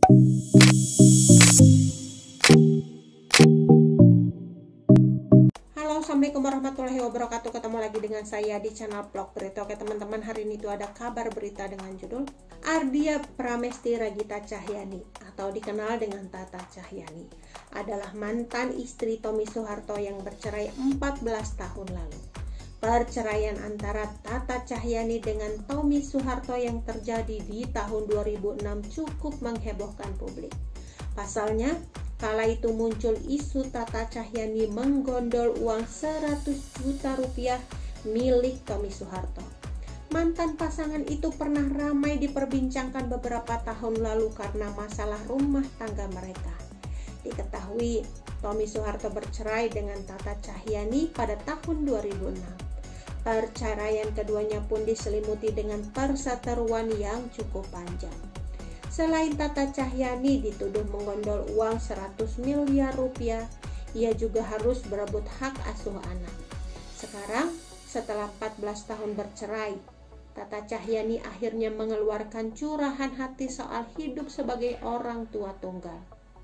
Halo, assalamualaikum warahmatullahi wabarakatuh. Ketemu lagi dengan saya di channel vlog berita. Oke teman-teman, hari ini itu ada kabar berita dengan judul Ardia Pramesti Ragita Cahyani atau dikenal dengan Tata Cahyani adalah mantan istri Tommy Soeharto yang bercerai 14 tahun lalu. Perceraian antara Tata Cahyani dengan Tommy Soeharto yang terjadi di tahun 2006 cukup menghebohkan publik. Pasalnya, kala itu muncul isu Tata Cahyani menggondol uang 100 juta rupiah milik Tommy Soeharto. Mantan pasangan itu pernah ramai diperbincangkan beberapa tahun lalu karena masalah rumah tangga mereka. Diketahui Tommy Soeharto bercerai dengan Tata Cahyani pada tahun 2006. Perceraian keduanya pun diselimuti dengan perseteruan yang cukup panjang. Selain Tata Cahyani dituduh menggondol uang 100 miliar rupiah, ia juga harus berebut hak asuh anak. Sekarang, setelah 14 tahun bercerai, Tata Cahyani akhirnya mengeluarkan curahan hati soal hidup sebagai orang tua tunggal.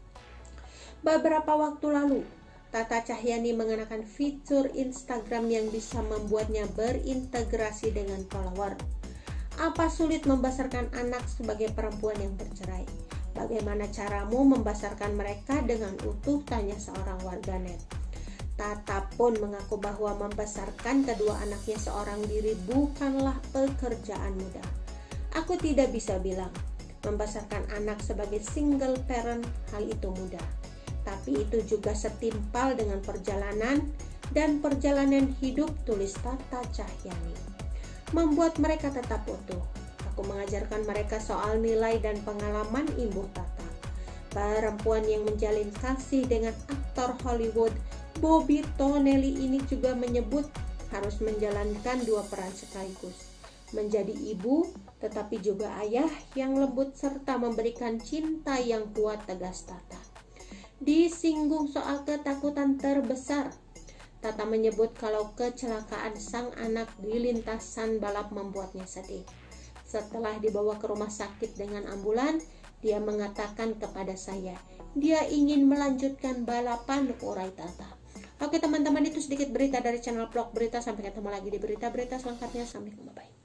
Beberapa waktu lalu, Tata Cahyani mengenakan fitur Instagram yang bisa membuatnya berintegrasi dengan follower. Apa sulit membesarkan anak sebagai perempuan yang bercerai? Bagaimana caramu membesarkan mereka dengan utuh? Tanya seorang warganet. Tata pun mengaku bahwa membesarkan kedua anaknya seorang diri bukanlah pekerjaan mudah. Aku tidak bisa bilang membesarkan anak sebagai single parent hal itu mudah. Tapi itu juga setimpal dengan perjalanan dan perjalanan hidup, tulis Tata Cahyani. Membuat mereka tetap utuh. Aku mengajarkan mereka soal nilai dan pengalaman ibu Tata. Perempuan yang menjalin kasih dengan aktor Hollywood Bobby Tonelli ini juga menyebut harus menjalankan dua peran sekaligus. Menjadi ibu, tetapi juga ayah yang lembut serta memberikan cinta yang kuat, tegas Tata. Disinggung soal ketakutan terbesar, Tata menyebut kalau kecelakaan sang anak di lintasan balap membuatnya sedih. Setelah dibawa ke rumah sakit dengan ambulan, dia mengatakan kepada saya, dia ingin melanjutkan balapan, urai Tata. Oke teman-teman, itu sedikit berita dari channel vlog berita. Sampai ketemu lagi di berita-berita selanjutnya. Assalamualaikum, bye.